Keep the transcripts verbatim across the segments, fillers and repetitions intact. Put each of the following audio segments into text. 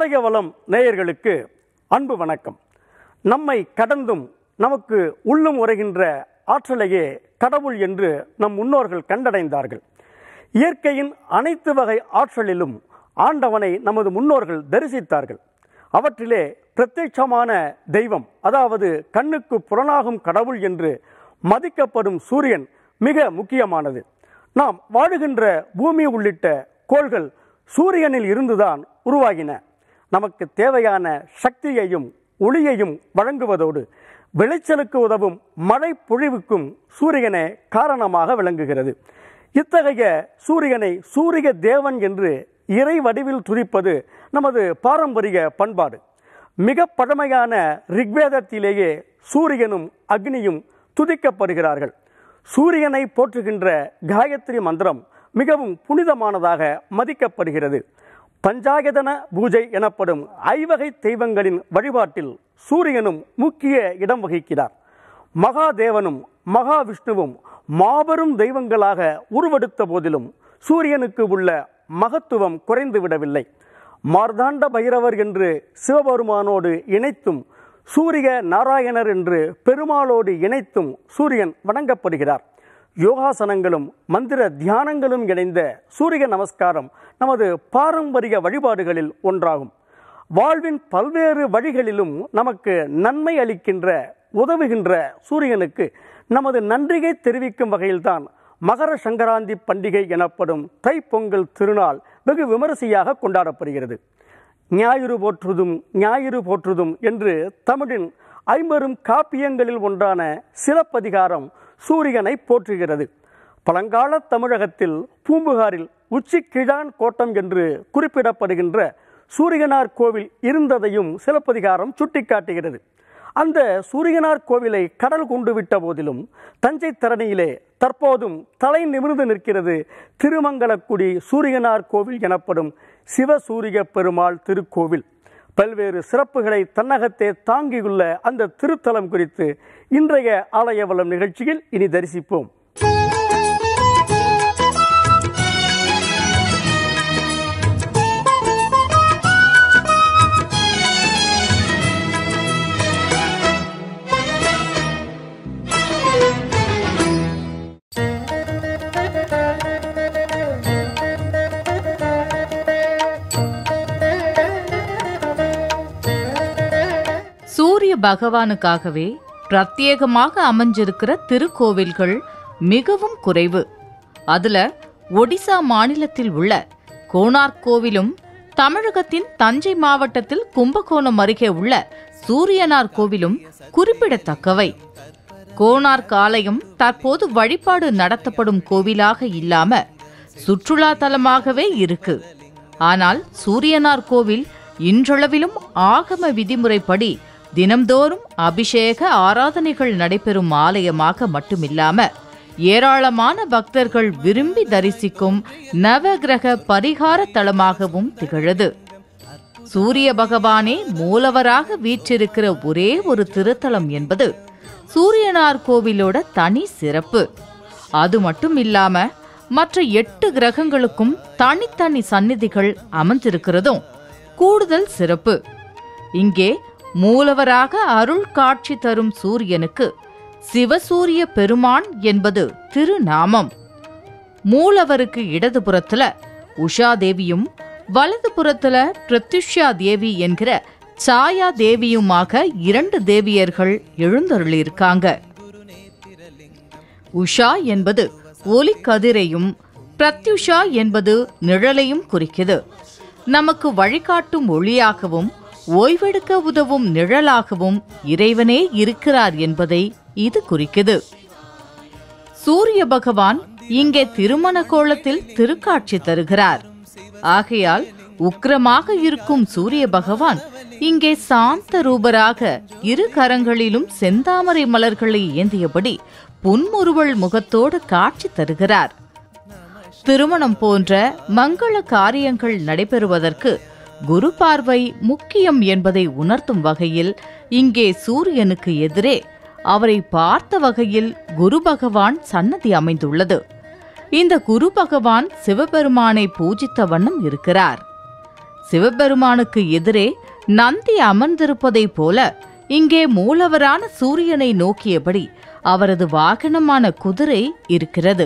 ஆலயவலம் நேயர்களுக்கு அன்பு வணக்கம். நம்மை கடந்தும் நமக்கு உள்ளும் உரைகின்ற ஆற்றலையே கடவுள் என்று நம் முன்னோர்கள் கண்டடைந்தார்கள். இயற்கையின் அனைத்து வகை ஆற்றலிலும் ஆண்டவனை நமது முன்னோர்கள் தரிசித்தார்கள். அவற்றிலே பிரத்யட்சமான தெய்வம், அதாவது கண்ணுக்கு புலனாகும் கடவுள் என்று மதிக்கப்படும் சூரியன் மிக முக்கியமானது. நாம் வாழுகின்ற பூமி உள்ளிட்ட கோள்கள் சூரியனில் இருந்துதான் உருவாகின. நமக்கு தேவையான சக்தியையும் ஒளியையும் வழங்குவதோடு விளைச்சலுக்கு உதவும் மழை பொழிவுக்கும் சூரியனே காரணமாக விளங்குகிறது. இத்தகைய சூரியனை சூரிய தேவன் என்று இறை வடிவில் துதிப்பது நமது பாரம்பரிய பண்பாடு. மிக பழமையான ரிக்வேதத்திலேயே சூரியனும் அக்னியும் துதிக்கப்படுகிறார்கள். சூரியனை போற்றுகின்ற காயத்ரி மந்திரம் மிகவும் புனிதமானதாக மதிக்கப்படுகிறது. பஞ்சாயதன பூஜை எனப்படும் ஐவகை தெய்வங்களின் வழிபாட்டில் சூரியனும் முக்கிய இடம் வகிக்கிறார். மகாதேவனும் மகாவிஷ்ணுவும் மாபெரும் தெய்வங்களாக உருவெடுத்த போதிலும் சூரியனுக்கு உள்ள மகத்துவம் குறைந்து விடவில்லை. மார்தாண்ட பைரவர் என்று சிவபெருமானோடு இணைத்தும் சூரிய நாராயணர் என்று பெருமாளோடு இணைத்தும் சூரியன் வணங்கப்படுகிறார். யோகாசனங்களும் மந்திர தியானங்களும் இணைந்த சூரிய நமஸ்காரம் நமது பாரம்பரிய வழிபாடுகளில் ஒன்றாகும். வாழ்வின் பல்வேறு வழிகளிலும் நமக்கு நன்மை அளிக்கின்ற உதவுகின்ற சூரியனுக்கு நமது நன்றியை தெரிவிக்கும் வகையில்தான் மகர சங்கராந்தி பண்டிகை எனப்படும் தைப்பொங்கல் திருநாள் வெகு விமரிசையாக கொண்டாடப்படுகிறது. ஞாயிறு போற்றுதும் ஞாயிறு போற்றுதும் என்று தமிழின் ஐம்பெரும் காப்பியங்களில் ஒன்றான சிலப்பதிகாரம் சூரியனை போற்றுகிறது. பழங்கால தமிழகத்தில் பூம்புகாரில் உச்சி கிழான் கோட்டம் என்று குறிப்பிடப்படுகின்ற சூரியனார் கோவில் இருந்ததையும் சிலப்பதிகாரம் சுட்டிக்காட்டுகிறது. அந்த சூரியனார் கோவிலை கடல் கொண்டு விட்ட போதிலும் தஞ்சை தரணியிலே தற்போதும் தலை நிமிர்ந்து நிற்கிறது திருமங்கலக்குடி சூரியனார் கோவில் எனப்படும் சிவசூரிய பெருமாள் திருக்கோவில். பல்வேறு சிறப்புகளை தன்னகத்தே தாங்கியுள்ள அந்த திருத்தலம் குறித்து இன்றைய ஆலயவலம் நிகழ்ச்சியில் இனி தரிசிப்போம். சூரிய பகவானுக்காகவே பிரத்யேகமாக அமைஞ்சிருக்கிற திருக்கோவில்கள் மிகவும் குறைவு. அதுல ஒடிசா மாநிலத்தில் உள்ள கோனார்க் கோவிலும் தமிழகத்தின் தஞ்சை மாவட்டத்தில் கும்பகோணம் அருகே உள்ள சூரியனார் கோவிலும் குறிப்பிடத்தக்கவை. கோனார்க் ஆலயம் தற்போது வழிபாடு நடத்தப்படும் கோவிலாக இல்லாம சுற்றுலா தலமாகவே இருக்கு. ஆனால் சூரியனார் கோவில் இன்றளவிலும் ஆகம விதிமுறைப்படி தினம்தோறும் அபிஷேக ஆராதனைகள் நடைபெறும் ஆலயமாக மட்டுமில்லாம ஏராளமான பக்தர்கள் விரும்பி தரிசிக்கும் நவகிரக பரிகார தலமாகவும் திகழது. சூரிய பகவானே மூலவராக வீற்றிருக்கிற ஒரே ஒரு திருத்தலம் என்பது சூரியனார் கோவிலோட தனி சிறப்பு. அது மட்டும் இல்லாம மற்ற எட்டு கிரகங்களுக்கும் தனித்தனி சந்நிதிகள் அமைஞ்சிருக்கிறதும் கூடுதல் சிறப்பு. இங்கே மூலவராக அருள் காட்சி தரும் சூரியனுக்கு சிவசூரிய பெருமான் என்பது திருநாமம். மூலவருக்கு இடதுபுறத்துல உஷா தேவியும் வலதுபுறத்துல பிரத்யுஷா தேவி என்கிற சாயா தேவியுமாக இரண்டு தேவியர்கள் எழுந்தருளியிருக்காங்க. உஷா என்பது ஒளி கதிரையும் பிரத்யுஷா என்பது நிழலையும் குறிக்குது. நமக்கு வழிகாட்டும் ஒளியாகவும் ஓய்வெடுக்க உதவும் நிழலாகவும் இறைவனே இருக்கிறார் என்பதை இது குறிக்குது. சூரிய பகவான் இங்கே திருமண கோலத்தில் திருக்காட்சி தருகிறார். ஆகையால் உக்கிரமாக இருக்கும் சூரிய பகவான் இங்கே சாந்த ரூபராக இரு கரங்களிலும் செந்தாமரை மலர்களை ஏந்தியபடி புன்முறுவல் முகத்தோடு காட்சி தருகிறார். திருமணம் போன்ற மங்கள காரியங்கள் நடைபெறுவதற்கு குரு பார்வை முக்கியம் என்பதை உணர்த்தும் வகையில் இங்கே சூரியனுக்கு எதிரே அவரை பார்த்த வகையில் குரு பகவான் சன்னதி அமைந்துள்ளது. இந்த குரு பகவான் சிவபெருமானை பூஜித்த வண்ணம் இருக்கிறார். சிவபெருமானுக்கு எதிரே நந்தி அமர்ந்திருப்பதைப் போல இங்கே மூலவரான சூரியனை நோக்கியபடி அவரது வாகனமான குதிரை இருக்கிறது.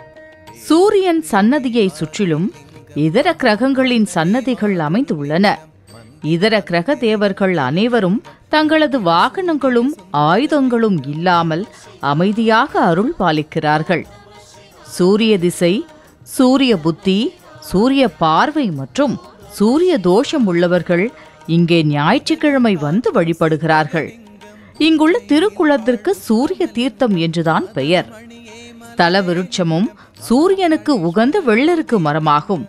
சூரியன் சன்னதியை சுற்றிலும் இதர கிரகங்களின் சன்னதிகள் அமைந்துள்ளன. இதர கிரக தேவர்கள் அனைவரும் தங்களது வாகனங்களும் ஆயுதங்களும் இல்லாமல் அமைதியாக அருள் பாலிக்கிறார்கள். சூரிய திசை, சூரிய புத்தி, சூரிய பார்வை மற்றும் சூரிய தோஷம் உள்ளவர்கள் இங்கே ஞாயிற்றுக்கிழமை வந்து வழிபடுகிறார்கள். இங்குள்ள திருக்குளத்திற்கு சூரிய தீர்த்தம் என்றுதான் பெயர். தல விருட்சமும் சூரியனுக்கு உகந்த வெள்ளருக்கு மரமாகும்.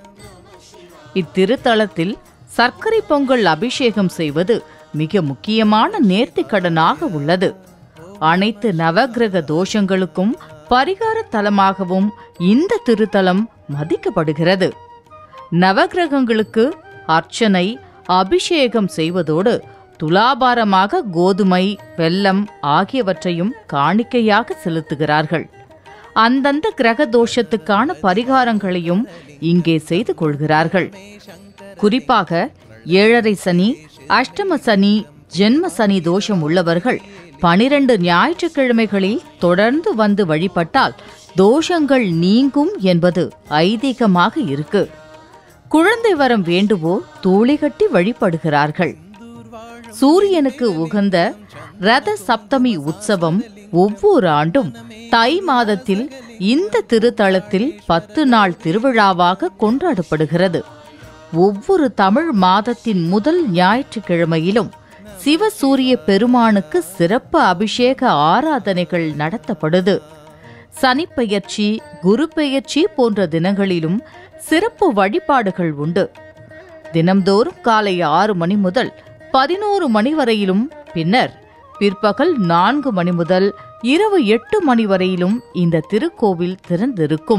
இத்திருத்தலத்தில் சர்க்கரை பொங்கல் அபிஷேகம் செய்வது மிக முக்கியமான நேர்த்திக்கடனாக உள்ளது. அனைத்து நவக்கிரக தோஷங்களுக்கும் பரிகார தலமாகவும் இந்த திருத்தலம் மதிக்கப்படுகிறது. நவக்கிரகங்களுக்கு அர்ச்சனை, அபிஷேகம் செய்வதோடு துலாபாரமாக கோதுமை, வெல்லம் ஆகியவற்றையும் காணிக்கையாக செலுத்துகிறார்கள். அந்தந்த கிரக தோஷத்துக்கான பரிகாரங்களையும் இங்கே செய்து கொள்கிறார்கள். குறிப்பாக ஏழரை சனி, அஷ்டம சனி, ஜென்ம சனி தோஷம் உள்ளவர்கள் பனிரெண்டு ஞாயிற்றுக்கிழமைகளில் தொடர்ந்து வந்து வழிபட்டால் தோஷங்கள் நீங்கும் என்பது ஐதீகமாக இருக்கு. குழந்தை வரம் வேண்டுவோர் தூளி கட்டி வழிபடுகிறார்கள். சூரியனுக்கு உகந்த ரத சப்தமி உற்சவம் ஒவ்வொரு ஆண்டும் தை மாதத்தில் இந்த திருத்தலத்தில் பத்து நாள் திருவிழாவாக கொண்டாடப்படுகிறது. ஒவ்வொரு தமிழ் மாதத்தின் முதல் ஞாயிற்றுக்கிழமையிலும் சிவசூரிய பெருமானுக்கு சிறப்பு அபிஷேக ஆராதனைகள் நடத்தப்படுது. சனிப்பெயர்ச்சி, குரு பெயர்ச்சி போன்ற தினங்களிலும் சிறப்பு வழிபாடுகள் உண்டு. தினம்தோறும் காலை ஆறு மணி முதல் பதினோரு மணி வரையிலும், பின்னர் பிற்பகல் நான்கு மணி முதல் இரவு எட்டு மணி வரையிலும் இந்த திருக்கோவில் திறந்திருக்கும்.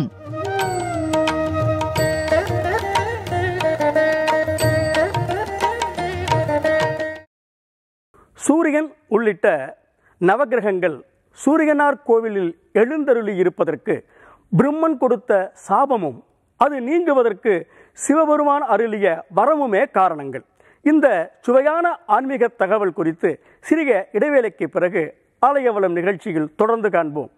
சூரியன் உள்ளிட்ட நவக்கிரகங்கள் சூரியனார் கோவிலில் எழுந்தருளி இருப்பதற்கு பிரம்மன் கொடுத்த சாபமும் அது நீங்குவதற்கு சிவபெருமான் அருளிய வரமுமே காரணங்கள். இந்த சுவையான ஆன்மீக தகவல் குறித்து சிறிய இடைவேளைக்கு பிறகு ஆலயவளம் நிகழ்ச்சியில் தொடர்ந்து காண்போம்.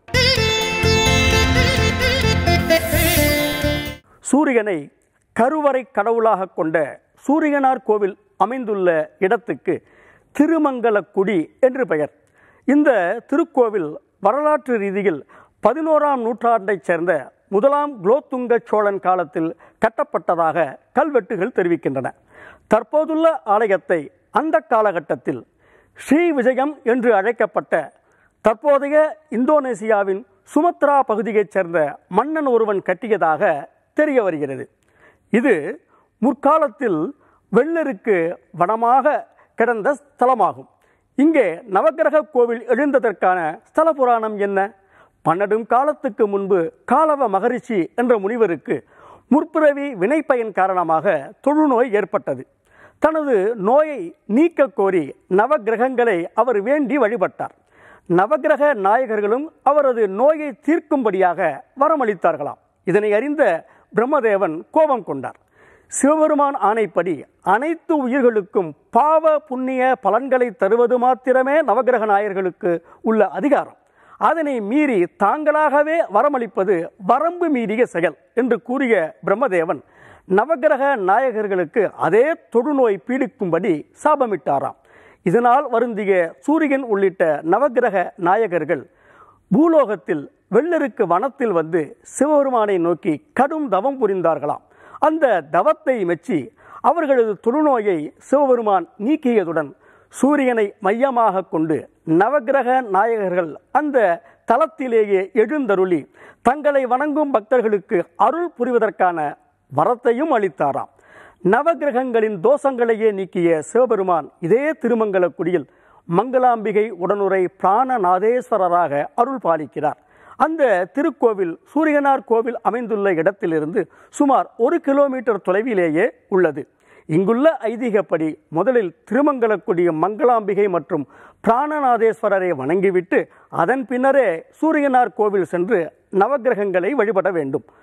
சூரியனை கருவறை கடவுளாக கொண்ட சூரியனார் கோவில் அமைந்துள்ள இடத்துக்கு திருமங்கலக்குடி என்று பெயர். இந்த திருக்கோவில் வரலாற்று ரீதியில் பதினோராம் நூற்றாண்டைச் சேர்ந்த முதலாம் குலோத்துங்க சோழன் காலத்தில் கட்டப்பட்டதாக கல்வெட்டுகள் தெரிவிக்கின்றன. தற்போதுள்ள ஆலயத்தை அந்த காலகட்டத்தில் ஸ்ரீ விஜயம் என்று அழைக்கப்பட்ட தற்போதைய இந்தோனேசியாவின் சுமத்ரா பகுதியைச் சேர்ந்த மன்னன் ஒருவன் கட்டியதாக தெரிய வருகிறது. இது முற்காலத்தில் வெள்ளருக்கு வனமாக கிடந்த ஸ்தலமாகும். இங்கே நவக்கிரக கோவில் எழுந்ததற்கான ஸ்தல புராணம் என்ன? பன்னெடும் காலத்துக்கு முன்பு காலவ மகரிஷி என்ற முனிவருக்கு முற்பிறவி வினைப்பயன் காரணமாக தொழுநோய் ஏற்பட்டது. தனது நோயை நீக்க கோரி நவக்கிரகங்களை அவர் வேண்டி வழிபட்டார். நவக்கிரக நாயகர்களும் அவரது நோயை தீர்க்கும்படியாக வரமளித்தார்களாம். இதனை அறிந்த பிரம்மதேவன் கோபம் கொண்டார். சிவபெருமான் ஆணைப்படி அனைத்து உயிர்களுக்கும் பாவ புண்ணிய பலன்களை தருவது மாத்திரமே நவக்கிரக நாயகர்களுக்கு உள்ள அதிகாரம். அதனை மீறி தாங்களாகவே வரமளிப்பது வரம்பு மீறிய செயல் என்று கூறிய பிரம்மதேவன் நவக்கிரக நாயகர்களுக்கு அதே தொடுநோய் பீடிக்கும்படி சாபமிட்டாராம். இதனால் வருந்திய சூரியன் உள்ளிட்ட நவக்கிரக நாயகர்கள் பூலோகத்தில் வெள்ளருக்கு வனத்தில் வந்து சிவபெருமானை நோக்கி கடும் தவம் புரிந்தார்களாம். அந்த தவத்தை மெச்சி அவர்களது தொழுநோயை சிவபெருமான் நீக்கியதுடன் சூரியனை மையமாக கொண்டு நவக்கிரக நாயகர்கள் அந்த தலத்திலேயே எழுந்தருளி தங்களை வணங்கும் பக்தர்களுக்கு அருள் புரிவதற்கான வரத்தையும் அளித்தாராம். நவக்கிரகங்களின் தோஷங்களையே நீக்கிய சிவபெருமான் இதே திருமங்கலக்குடியில் மங்களாம்பிகை உடனுரை பிராணநாதேஸ்வரராக அருள் பாலிக்கிறார். அந்த திருக்கோவில் சூரியனார் கோவில் அமைந்துள்ள இடத்திலிருந்து சுமார் ஒரு கிலோமீட்டர் தொலைவிலேயே உள்ளது. இங்குள்ள ஐதீகப்படி முதலில் திருமங்கலக்குடி மங்களாம்பிகை மற்றும் பிராணநாதேஸ்வரரை வணங்கிவிட்டு அதன் பின்னரே சூரியனார் கோவில் சென்று நவக்கிரகங்களை வழிபட வேண்டும்.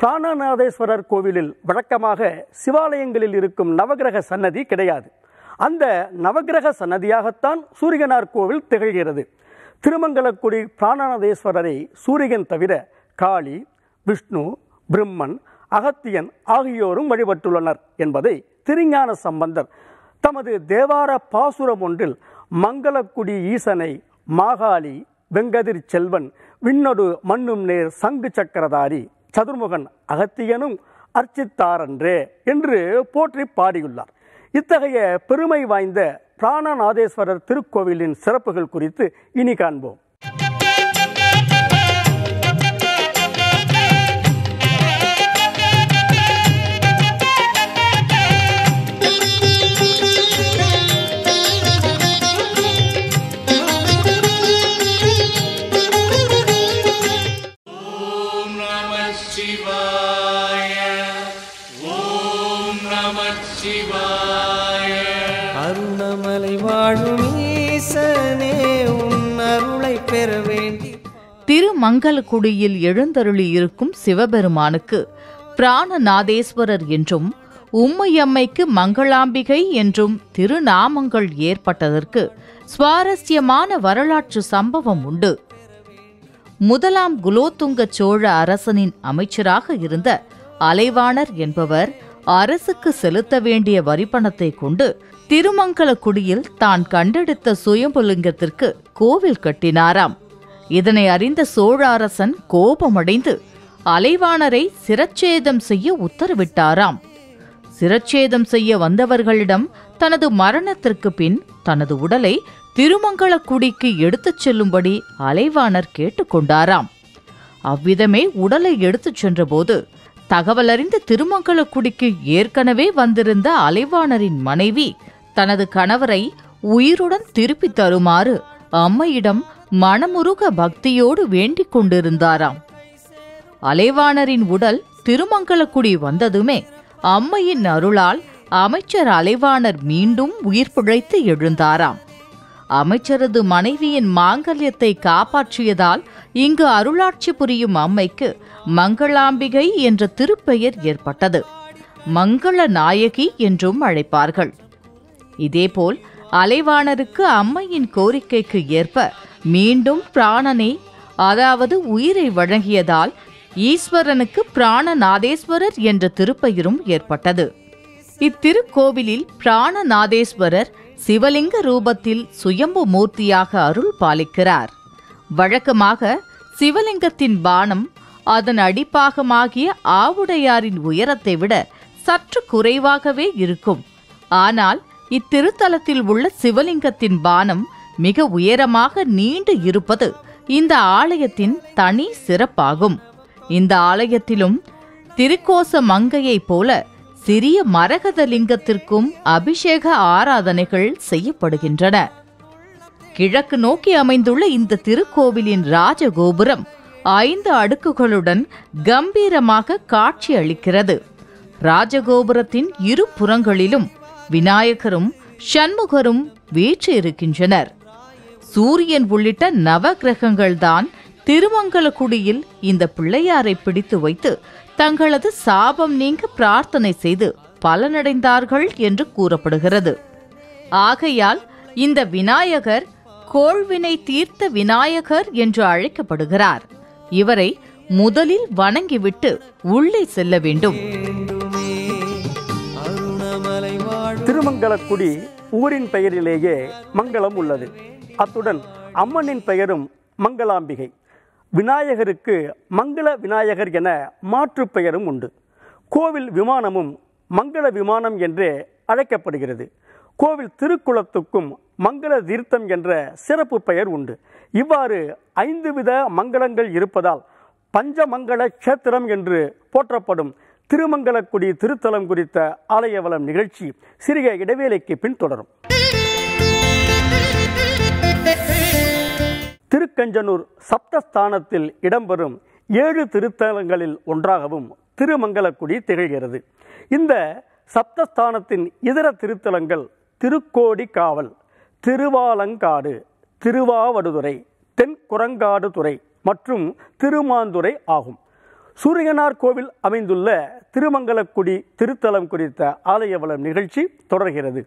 பிராணநாதேஸ்வரர் கோவிலில் வழக்கமாக சிவாலயங்களில் இருக்கும் நவகிரக சன்னதி கிடையாது. அந்த நவகிரக சன்னதியாகத்தான் சூரியனார் கோவில் திகழ்கிறது. திருமங்கலக்குடி பிராணநாதேஸ்வரரை சூரியன் தவிர காளி, விஷ்ணு, பிரம்மன், அகத்தியன் ஆகியோரும் வழிபட்டுள்ளனர் என்பதை திருஞான சம்பந்தர் தமது தேவார பாசுரம் ஒன்றில் மங்களக்குடி ஈசனை மாகாளி, வெங்கதிர் செல்வன், விண்ணொடு மண்ணும் நேர் சங்கு சக்கரதாரி, சதுர்முகன் அகத்தியனும் அர்ச்சித்தாரன்றே என்று போற்றி பாடியுள்ளார். இத்தகைய பெருமை வாய்ந்த பிராணநாதேஸ்வரர் திருக்கோவிலின் சிறப்புகள் குறித்து இனி காண்போம். அருணமலை வாழும் ஈசனே உன் அருளை பெற வேண்டி. திருமங்கலக்குடியில் எழுந்தருளி இருக்கும் சிவபெருமானுக்கு பிராணநாதேஸ்வரர் என்றும் உம்மையம்மைக்கு மங்களாம்பிகை என்றும் திருநாமங்கள் ஏற்பட்டதற்கு சுவாரஸ்யமான வரலாற்று சம்பவம் உண்டு. முதலாம் குலோத்துங்க சோழ அரசனின் அமைச்சராக இருந்த அலைவாணர் என்பவர் அரசுக்கு செலுத்த வேண்டிய வரிப்பணத்தை கொண்டு திருமங்கலக்குடியில் தான் கண்டெடுத்த சுயம்புலிங்கத்திற்கு கோவில் கட்டினாராம். இதனை அறிந்த சோழ அரசன் கோபமடைந்து அலைவாணரை சிரச்சேதம் செய்ய உத்தரவிட்டாராம். சிரச்சேதம் செய்ய வந்தவர்களிடம் தனது மரணத்திற்கு பின் தனது உடலை திருமங்கலக்குடிக்கு எடுத்துச் செல்லும்படி அலைவாணர் கேட்டுக்கொண்டாராம். அவ்விதமே உடலை எடுத்துச் சென்றபோது தகவலறிந்த திருமங்கலக்குடிக்கு ஏற்கனவே வந்திருந்த அலைவாணரின் மனைவி தனது கணவரை உயிருடன் திருப்பி தருமாறு அம்மையிடம் மனமுருக பக்தியோடு வேண்டிக் கொண்டிருந்தாராம். அலைவாணரின் உடல் திருமங்கலக்குடி வந்ததுமே அம்மையின் அருளால் அமைச்சர் அலைவாணர் மீண்டும் உயிர் பிழைத்து எழுந்தாராம். அமைச்சரது மனைவியின் மாங்கல்யத்தை காப்பாற்றியதால் இங்கு அருளாட்சி புரியும் அம்மைக்கு மங்களாம்பிகை என்ற திருப்பெயர் ஏற்பட்டது. மங்கள நாயகி என்றும் அழைப்பார்கள். இதேபோல் அலைவாணருக்கு அம்மையின் கோரிக்கைக்கு ஏற்ப மீண்டும் பிராணனை, அதாவது உயிரை வழங்கியதால் ஈஸ்வரனுக்கு பிராணநாதேஸ்வரர் என்ற திருப்பெயரும் ஏற்பட்டது. இத்திருக்கோவிலில் பிராணநாதேஸ்வரர் சிவலிங்க ரூபத்தில் சுயம்பு மூர்த்தியாக அருள் பாலிக்கிறார். வழக்கமாக சிவலிங்கத்தின் பானம் அதன் அடிப்பாகமாகிய ஆவுடையாரின் உயரத்தை விட சற்று குறைவாகவே இருக்கும். ஆனால் இத்திருத்தலத்தில் உள்ள சிவலிங்கத்தின் பானம் மிக உயரமாக நீண்டு இருப்பது இந்த ஆலயத்தின் தனி சிறப்பாகும். இந்த ஆலயத்திலும் திருக்கோச மங்கையைப் போல சிறிய மரகத லிங்கத்திற்கும் அபிஷேக ஆராதனைகள் செய்யப்படுகின்றன. கிழக்கு நோக்கி அமைந்துள்ள இந்த திருக்கோவிலின் ராஜகோபுரம் ஐந்து அடுக்குகளுடன் கம்பீரமாக காட்சி அளிக்கிறது. ராஜகோபுரத்தின் இரு புறங்களிலும் விநாயகரும் சண்முகரும் வீற்றிருக்கின்றனர். சூரியன் உள்ளிட்ட நவ கிரகங்கள்தான் திருமங்கலக்குடியில் இந்த பிள்ளையாரை பிடித்து வைத்து தங்களது சாபம் நீங்க பிரார்த்தனை செய்து பலனடைந்தார்கள் என்று கூறப்படுகிறது. ஆகையால் இந்த விநாயகர் கோள்வினை தீர்த்த விநாயகர் என்று அழைக்கப்படுகிறார். இவரை முதலில் வணங்கிவிட்டு உள்ளே செல்ல வேண்டும். திருமங்கலக்குடி ஊரின் பெயரிலேயே மங்களம் உள்ளது. அத்துடன் அம்மனின் பெயரும் மங்களாம்பிகை. விநாயகருக்கு மங்கள விநாயகர் என மாற்று பெயரும் உண்டு. கோவில் விமானமும் மங்கள விமானம் என்றே அழைக்கப்படுகிறது. கோவில் திருக்குளத்துக்கும் மங்கள தீர்த்தம் என்ற சிறப்பு பெயர் உண்டு. இவ்வாறு ஐந்து வித மங்களங்கள் இருப்பதால் பஞ்சமங்கள கஷேத்திரம் என்று போற்றப்படும் திருமங்கலக்குடி திருத்தலம் குறித்த ஆலயவலம் நிகழ்ச்சி சிறிய இடைவேளைக்கு பின் தொடரும். திருக்கஞ்சனூர் சப்தஸ்தானத்தில் இடம்பெறும் ஏழு திருத்தலங்களில் ஒன்றாகவும் திருமங்கலக்குடி திகழ்கிறது. இந்த சப்தஸ்தானத்தின் இதர திருத்தலங்கள் திருக்கோடிக்காவல், திருவாலங்காடு, திருவாவடுதுறை, தென்குரங்காடுதுறை மற்றும் திருமாந்துறை ஆகும். சூரியனார் கோவில் அமைந்துள்ள திருமங்கலக்குடி திருத்தலம் குறித்த ஆலய வளம் நிகழ்ச்சி தொடர்கிறது.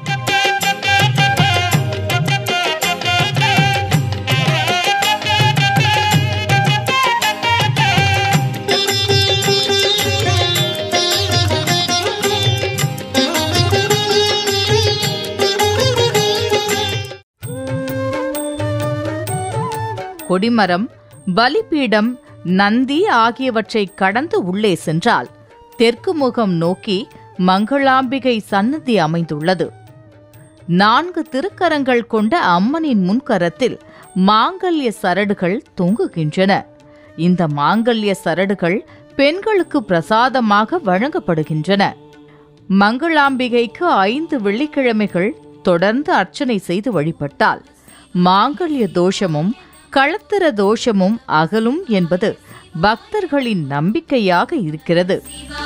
கொடிமரம், பலிபீடம், நந்தி ஆகியவற்றை கடந்து உள்ளே சென்றால் தெற்கு முகம் நோக்கி மங்களாம்பிகை சன்னதி அமைந்துள்ளது. நான்கு திருக்கரங்கள் கொண்ட அம்மனின் முன்கரத்தில் மாங்கல்ய சரடுகள் தொங்குகின்றன. இந்த மாங்கல்ய சரடுகள் பெண்களுக்கு பிரசாதமாக வழங்கப்படுகின்றன. மங்களாம்பிகைக்கு ஐந்து வெள்ளிக்கிழமைகள் தொடர்ந்து அர்ச்சனை செய்து வழிபட்டால் மாங்கல்ய தோஷமும் களத்திர தோஷமும் அகலும் என்பது பக்தர்களின் நம்பிக்கையாக இருக்கிறது.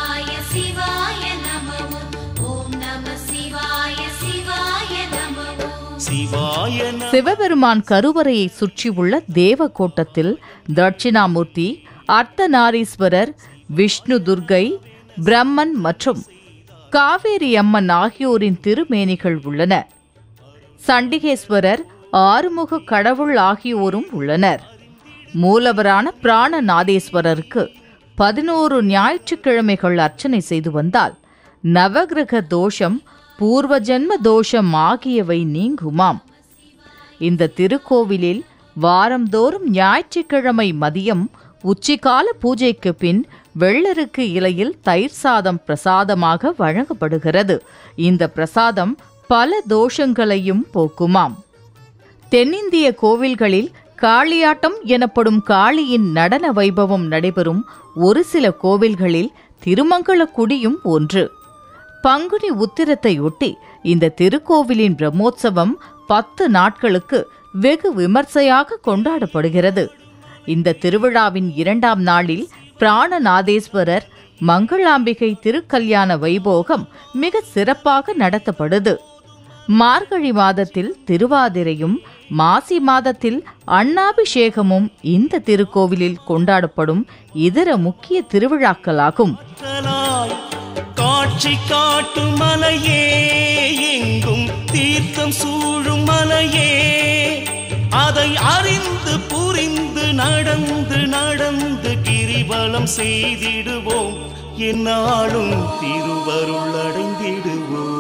சிவபெருமான் கருவறையை சுற்றியுள்ள தேவகோட்டத்தில் தட்சிணாமூர்த்தி, அர்த்தநாரீஸ்வரர், விஷ்ணு, துர்கை, பிரம்மன் மற்றும் காவேரி அம்மன் ஆகியோரின் திருமேனிகள் உள்ளன. சண்டிகேஸ்வரர், ஆறுமுக கடவுள் ஆகியோரும் உள்ளனர். மூலவரான பிராணநாதேஸ்வரருக்கு பதினோரு ஞாயிற்றுக்கிழமைகள் அர்ச்சனை செய்து வந்தால் நவகிரக தோஷம், பூர்வ ஜென்ம தோஷம் ஆகியவை நீங்குமாம். இந்த திருக்கோவிலில் வாரந்தோறும் ஞாயிற்றுக்கிழமை மதியம் உச்சிகால பூஜைக்கு பின் வெள்ளருக்கு இலையில் தயிர் சாதம் பிரசாதமாக வழங்கப்படுகிறது. இந்த பிரசாதம் பல தோஷங்களையும் போக்குமாம். தென்னிந்திய கோவில்களில் காளியாட்டம் எனப்படும் காளியின் நடன வைபவம் நடைபெறும் ஒரு சில கோவில்களில் திருமங்கலக்குடியும் ஒன்று. பங்குனி உத்திரத்தையொட்டி இந்த திருக்கோவிலின் பிரம்மோற்சவம் பத்து நாட்களுக்கு வெகு விமர்சையாக கொண்டாடப்படுகிறது. இந்த திருவிழாவின் இரண்டாம் நாளில் பிராணநாதேஸ்வரர் மங்களாம்பிகை திருக்கல்யாண வைபோகம் மிக சிறப்பாக நடத்தப்படுது. மார்கழி மாதத்தில் திருவாதிரையும் மாசி மாதத்தில் அன்னாபிஷேகமும் இந்த திருக்கோவிலில் கொண்டாடப்படும் இதர முக்கிய திருவிழாக்களாகும். காட்சி காட்டும் மலையே, எங்கும் தீர்த்தம் சூழும் மலையே, அதை அறிந்து புரிந்து நடந்து நடந்து கிரிவலம் செய்திடுவோம், என்னாலும் திருவருள் அடைந்திடுவோம்.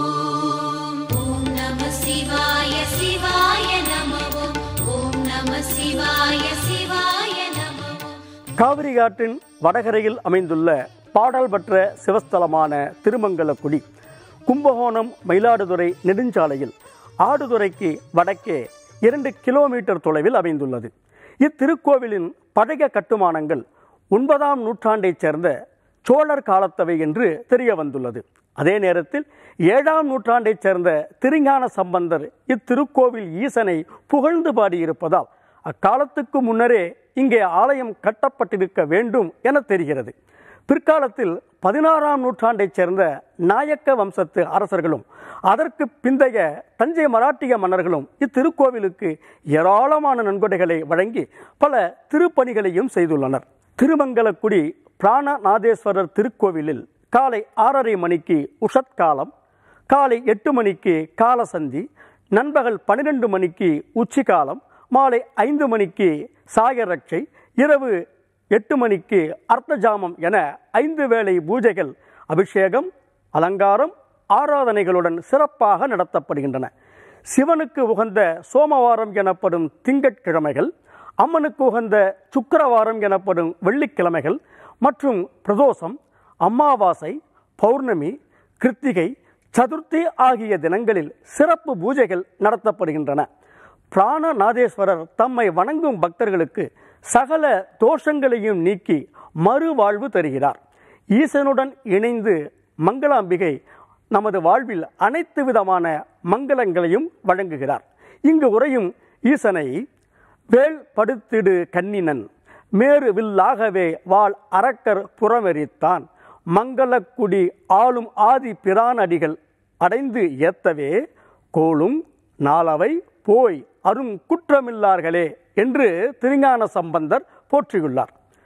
காவிரி ஆற்றின் வடகரையில் அமைந்துள்ள பாடல் பெற்ற சிவஸ்தலமான திருமங்கலக்குடி கும்பகோணம் மயிலாடுதுறை நெடுஞ்சாலையில் ஆடுதுறைக்கு வடக்கே இரண்டு கிலோமீட்டர் தொலைவில் அமைந்துள்ளது. இத்திருக்கோவிலின் பழைய கட்டுமானங்கள் ஒன்பதாம் நூற்றாண்டைச் சேர்ந்த சோழர் காலத்தவை என்று தெரிய வந்துள்ளது. அதே நேரத்தில் ஏழாம் நூற்றாண்டைச் சேர்ந்த திருஞான சம்பந்தர் இத்திருக்கோவில் ஈசனை புகழ்ந்து பாடியிருப்பதால் அக்காலத்துக்கு முன்னரே இங்கே ஆலயம் கட்டப்பட்டிருக்க வேண்டும் என தெரிகிறது. பிற்காலத்தில் பதினாறாம் நூற்றாண்டைச் சேர்ந்த நாயக்க வம்சத்து அரசர்களும் அதற்கு பிந்தைய தஞ்சை மராட்டிய மன்னர்களும் இத்திருக்கோவிலுக்கு ஏராளமான நன்கொடைகளை வழங்கி பல திருப்பணிகளையும் செய்துள்ளனர். திருமங்கலக்குடி பிராணநாதேஸ்வரர் திருக்கோவிலில் காலை ஆறரை மணிக்கு உஷத்காலம், காலை எட்டு மணிக்கு காலசந்தி, நண்பகல் பன்னிரெண்டு மணிக்கு உச்சிகாலம், மாலை ஐந்து மணிக்கு சாயரட்சை, இரவு எட்டு மணிக்கு அர்த்தஜாமம் என ஐந்து வேளை பூஜைகள், அபிஷேகம், அலங்காரம், ஆராதனைகளுடன் சிறப்பாக நடத்தப்படுகின்றன. சிவனுக்கு உகந்த சோமவாரம் எனப்படும் திங்கட்கிழமைகள், அம்மனுக்கு உகந்த சுக்கிரவாரம் எனப்படும் வெள்ளிக்கிழமைகள் மற்றும் பிரதோஷம், அமாவாசை, பௌர்ணமி, கிருத்திகை, சதுர்த்தி ஆகிய தினங்களில் சிறப்பு பூஜைகள் நடத்தப்படுகின்றன. பிராணநாதேஸ்வரர் தம்மை வணங்கும் பக்தர்களுக்கு சகல தோஷங்களையும் நீக்கி மறுவாழ்வு தருகிறார். ஈசனுடன் இணைந்து மங்களாம்பிகை நமது வாழ்வில் அனைத்து விதமான மங்களங்களையும் வழங்குகிறார். இங்கு உரையும் ஈசனை வேல் படுத்திடு கண்ணினன், மேறு வில்லாகவே வாழ் அரக்கர் புறமெரித்தான், மங்களக்குடி ஆளும் ஆதி பிரானடிகள் அடைந்து ஏத்தவே கோளும் நாளவை போய் அரும் குற்றமில்லார்களே என்று திருஞான சம்பந்தர் போற்றியுள்ளார்.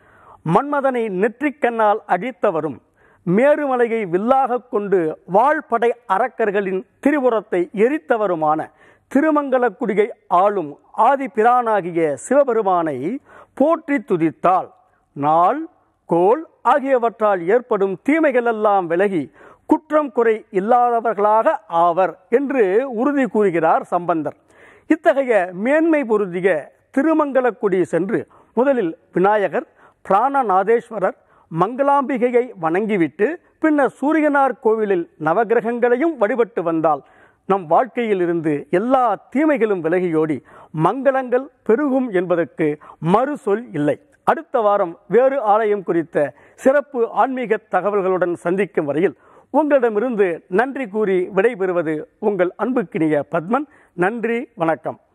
மன்மதனை நெற்றிக்கண்ணால் அழித்தவரும் மேருமலையை வில்லாக கொண்டு வாழ்படை அரக்கர்களின் திரிபுரத்தை எரித்தவருமான திருமங்கலக்குடியை ஆளும் ஆதிபிரானாகிய சிவபெருமானை போற்றி துதித்தால் நாள் கோல் ஆகியவற்றால் ஏற்படும் தீமைகளெல்லாம் விலகி குற்றம் குறை இல்லாதவர்களாக ஆவர் என்று உறுதி கூறுகிறார் சம்பந்தர். இத்தகைய மேன்மை பொருந்திய திருமங்கலக்குடி சென்று முதலில் விநாயகர், பிராணநாதேஸ்வரர், மங்களாம்பிகையை வணங்கிவிட்டு பின்னர் சூரியனார் கோவிலில் நவகிரகங்களையும் வழிபட்டு வந்தால் நம் வாழ்க்கையில் இருந்து எல்லா தீமைகளும் விலகியோடி மங்களங்கள் பெருகும் என்பதற்கு மறு சொல் இல்லை. அடுத்த வாரம் வேறு ஆலயம் குறித்த சிறப்பு ஆன்மீக தகவல்களுடன் சந்திக்கும் வரையில் உங்களிடமிருந்து நன்றி கூறி விடைபெறுவது உங்கள் அன்புக்கினிய பத்மன். நன்றி, வணக்கம்.